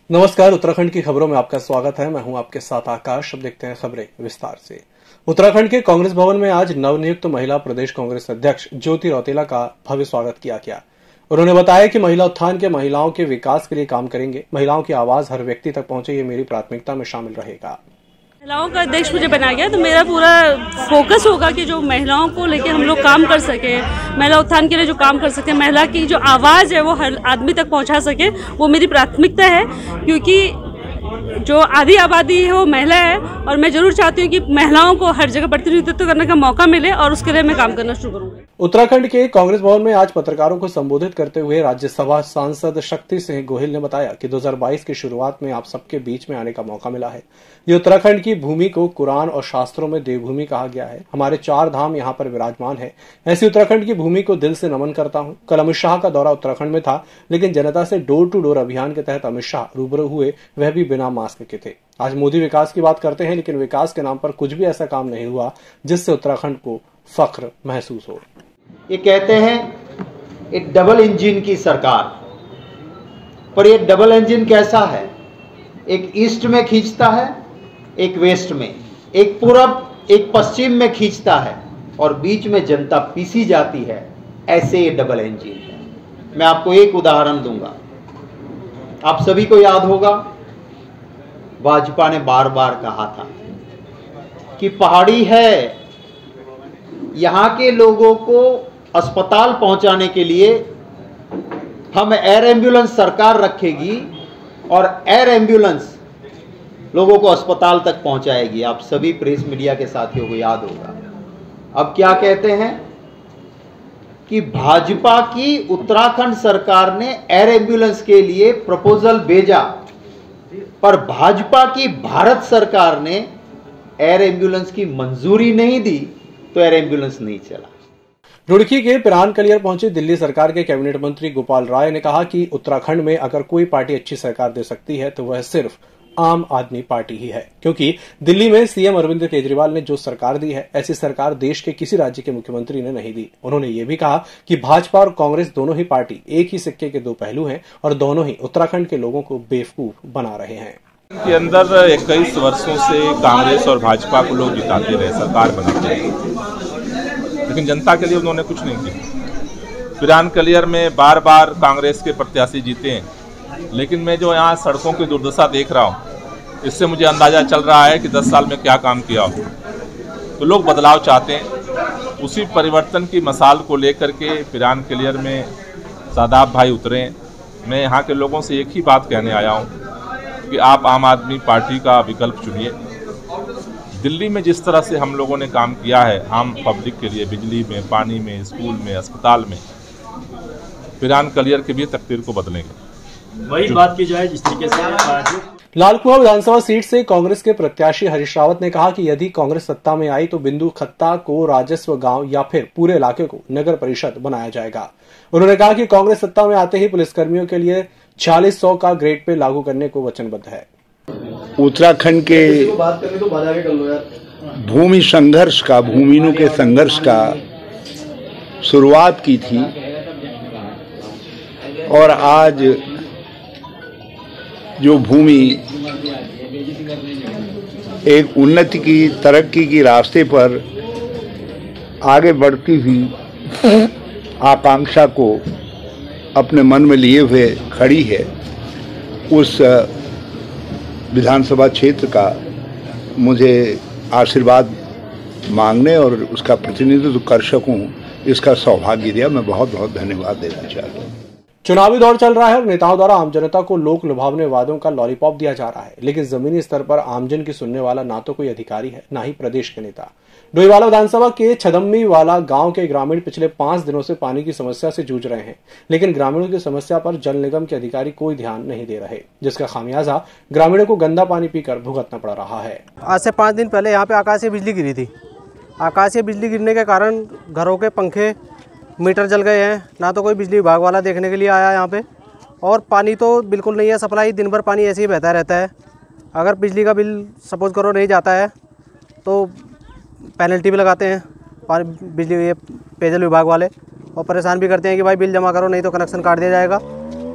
नमस्कार, उत्तराखंड की खबरों में आपका स्वागत है। मैं हूं आपके साथ आकाश। अब देखते हैं खबरें विस्तार से। उत्तराखंड के कांग्रेस भवन में आज नवनियुक्त महिला प्रदेश कांग्रेस अध्यक्ष ज्योति रौतेला का भव्य स्वागत किया गया। उन्होंने बताया कि महिला उत्थान के महिलाओं के विकास के लिए काम करेंगे। महिलाओं की आवाज हर व्यक्ति तक पहुंचे, ये मेरी प्राथमिकता में शामिल रहेगा। महिलाओं का अध्यक्ष मुझे बनाया गया तो मेरा पूरा फोकस होगा कि जो महिलाओं को लेके हम लोग काम कर सके, महिला उत्थान के लिए जो काम कर सके, महिला की जो आवाज़ है वो हर आदमी तक पहुंचा सके, वो मेरी प्राथमिकता है। क्योंकि जो आधी आबादी है वो महिला है और मैं जरूर चाहती हूँ कि महिलाओं को हर जगह प्रतिनिधित्व करने का मौका मिले और उसके लिए मैं काम करना शुरू करूँगी। उत्तराखंड के कांग्रेस भवन में आज पत्रकारों को संबोधित करते हुए राज्यसभा सांसद शक्ति सिंह गोहिल ने बताया कि 2022 की शुरुआत में आप सबके बीच में आने का मौका मिला है। ये उत्तराखंड की भूमि को कुरान और शास्त्रों में देवभूमि कहा गया है। हमारे 4 धाम यहाँ पर विराजमान है। ऐसी उत्तराखंड की भूमि को दिल से नमन करता हूँ। कल अमित शाह का दौरा उत्तराखंड में था, लेकिन जनता से डोर टू डोर अभियान के तहत अमित शाह रूबरू हुए, वह भी बिना मास्क के थे। आज मोदी विकास की बात करते हैं, लेकिन विकास के नाम पर कुछ भी ऐसा काम नहीं हुआ जिससे उत्तराखंड को फख्र महसूस हो। ये कहते हैं एक डबल इंजन की सरकार, पर ये डबल इंजन कैसा है? एक ईस्ट में खींचता है, एक वेस्ट में, एक पूरब एक पश्चिम में खींचता है और बीच में जनता पीसी जाती है। ऐसे ये डबल इंजन है। मैं आपको एक उदाहरण दूंगा, आप सभी को याद होगा, वाजपेयी ने बार बार कहा था कि पहाड़ी है, यहाँ के लोगों को अस्पताल पहुंचाने के लिए हम एयर एम्बुलेंस सरकार रखेगी और एयर एम्बुलेंस लोगों को अस्पताल तक पहुंचाएगी। आप सभी प्रेस मीडिया के साथियों को याद होगा। अब क्या कहते हैं कि भाजपा की उत्तराखंड सरकार ने एयर एम्बुलेंस के लिए प्रपोजल भेजा, पर भाजपा की भारत सरकार ने एयर एम्बुलेंस की मंजूरी नहीं दी, तो एयर एम्बुलेंस नहीं चला। रुड़की के पिरान कलियर पहुंचे दिल्ली सरकार के कैबिनेट मंत्री गोपाल राय ने कहा कि उत्तराखंड में अगर कोई पार्टी अच्छी सरकार दे सकती है तो वह सिर्फ आम आदमी पार्टी ही है, क्योंकि दिल्ली में सीएम अरविंद केजरीवाल ने जो सरकार दी है, ऐसी सरकार देश के किसी राज्य के मुख्यमंत्री ने नहीं दी। उन्होंने ये भी कहा कि भाजपा और कांग्रेस दोनों ही पार्टी एक ही सिक्के के 2 पहलू हैं और दोनों ही उत्तराखंड के लोगों को बेवकूफ बना रहे हैं। के अंदर 21 वर्षों से कांग्रेस और भाजपा को लोग जिताते रहे, सरकार बनाते रहे, लेकिन जनता के लिए उन्होंने कुछ नहीं किया। पिरान कलियर में बार बार कांग्रेस के प्रत्याशी जीते हैं, लेकिन मैं जो यहाँ सड़कों की दुर्दशा देख रहा हूँ, इससे मुझे अंदाजा चल रहा है कि 10 साल में क्या काम किया हो। तो लोग बदलाव चाहते हैं। उसी परिवर्तन की मसाल को लेकर के पिरान कलियर में सादाब भाई उतरे। मैं यहाँ के लोगों से एक ही बात कहने आया हूँ कि आप आम आदमी पार्टी का विकल्प चुनिए। दिल्ली में जिस तरह से हम लोगों ने काम किया है आम पब्लिक के लिए, बिजली में, पानी में, स्कूल में, अस्पताल में, पिरान कलियर की भी तकदीर को बदलेंगे। वही बात की जाए जिस तरीके से लालकुआं विधानसभा सीट से कांग्रेस के प्रत्याशी हरीश रावत ने कहा कि यदि कांग्रेस सत्ता में आई तो बिंदु खत्ता को राजस्व गांव या फिर पूरे इलाके को नगर परिषद बनाया जाएगा। उन्होंने कहा कि कांग्रेस सत्ता में आते ही पुलिसकर्मियों के लिए 4600 का ग्रेड पे लागू करने को वचनबद्ध है। उत्तराखंड के भूमि संघर्ष का, भूमिहीनों के संघर्ष का शुरुआत की थी और आज जो भूमि एक उन्नति की, तरक्की की रास्ते पर आगे बढ़ती हुई आकांक्षा को अपने मन में लिए हुए खड़ी है, उस विधानसभा क्षेत्र का मुझे आशीर्वाद मांगने और उसका प्रतिनिधित्व कर सकूं, इसका सौभाग्य दिया। मैं बहुत बहुत धन्यवाद देना चाहता हूँ। चुनावी दौर चल रहा है और नेताओं द्वारा आम जनता को लोक लुभावने वादों का लॉलीपॉप दिया जा रहा है, लेकिन जमीनी स्तर पर आमजन की सुनने वाला ना तो कोई अधिकारी है, ना ही प्रदेश के नेता। डोईवाला विधानसभा के छदम्मी वाला गांव के ग्रामीण पिछले 5 दिनों से पानी की समस्या से जूझ रहे हैं, लेकिन ग्रामीणों की समस्या पर जल निगम के अधिकारी कोई ध्यान नहीं दे रहे, जिसका खामियाजा ग्रामीणों को गंदा पानी पीकर भुगतना पड़ रहा है। आज से 5 दिन पहले यहाँ पे आकाशीय बिजली गिरी थी। आकाशीय बिजली गिरने के कारण घरों के पंखे, मीटर जल गए हैं। ना तो कोई बिजली विभाग वाला देखने के लिए आया यहाँ पे, और पानी तो बिल्कुल नहीं है सप्लाई। दिन भर पानी ऐसे ही बहता रहता है। अगर बिजली का बिल सपोज करो नहीं जाता है तो पेनल्टी भी लगाते हैं बिजली पेयजल विभाग वाले, और परेशान भी करते हैं कि भाई बिल जमा करो नहीं तो कनेक्शन काट दिया जाएगा।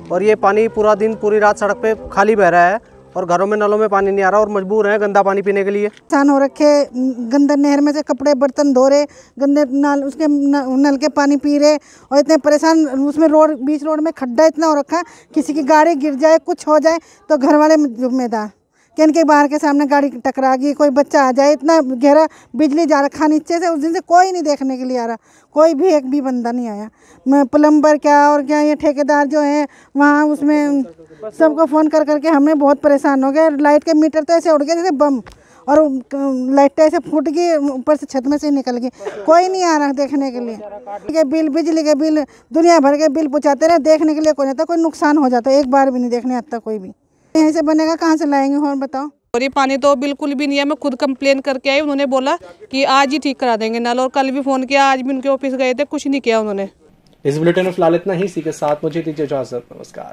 और ये पानी पूरा दिन पूरी रात सड़क पे खाली बह रहा है और घरों में नलों में पानी नहीं आ रहा और मजबूर हैं गंदा पानी पीने के लिए। नुकसान हो रखे, गंदा नहर में से कपड़े बर्तन धो रहे, गंदे उसके नल के पानी पी रहे और इतने परेशान। उसमें बीच रोड में खड्डा इतना हो रखा है, किसी की गाड़ी गिर जाए कुछ हो जाए तो घर वाले जिम्मेदार, कि इनके बाहर के सामने गाड़ी टकरा गई, कोई बच्चा आ जाए, इतना गहरा बिजली जा रखा नीचे से। उस दिन से कोई नहीं देखने के लिए आ रहा, कोई भी एक भी बंदा नहीं आया। मैं प्लम्बर क्या और क्या ये ठेकेदार जो है वहाँ उसमें सबको फ़ोन कर करके हमने बहुत परेशान हो गए। लाइट के मीटर तो ऐसे उड़ गए जैसे बम, और लाइटें ऐसे फूट गई, ऊपर से छत में से निकल गई, कोई नहीं आ रहा देखने के लिए। बिल, बिजली के बिल, दुनिया भर के बिल पहुँचाते रहे, देखने के लिए कोई नहीं आता। कोई नुकसान हो जाता है, एक बार भी नहीं देखने आता कोई भी। यहीं से बनेगा, कहाँ से लाएंगे और बताओ। और ये पानी तो बिल्कुल भी नहीं है। मैं खुद कंप्लेन करके आई, उन्होंने बोला कि आज ही ठीक करा देंगे नल, और कल भी फोन किया, आज भी उनके ऑफिस गए थे, कुछ नहीं किया उन्होंने। इस बुलेटिन में फिलहाल इतना ही। इसी के साथ मुझे दीजिए इजाजत, नमस्कार।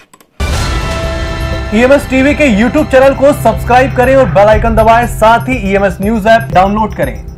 EMS टीवी के YouTube चैनल को सब्सक्राइब करें और बेल आइकन दबाएं, साथ ही EMS न्यूज ऐप डाउनलोड करें।